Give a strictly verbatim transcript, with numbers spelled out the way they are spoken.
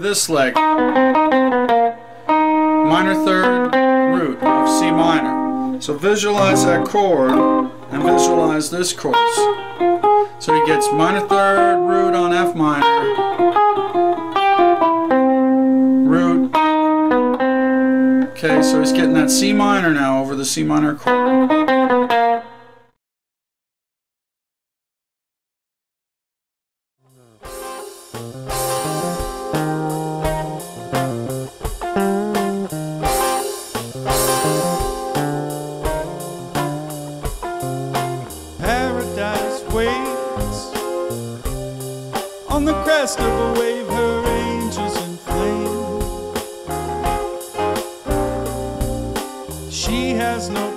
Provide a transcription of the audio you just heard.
this leg. Minor third root of C minor. So visualize that chord and visualize this chorus. So he gets minor third root on F minor, root. Okay, so he's getting that C minor now over the C minor chord. Paradise waits on the crest of a wave, her angels in flame. She has no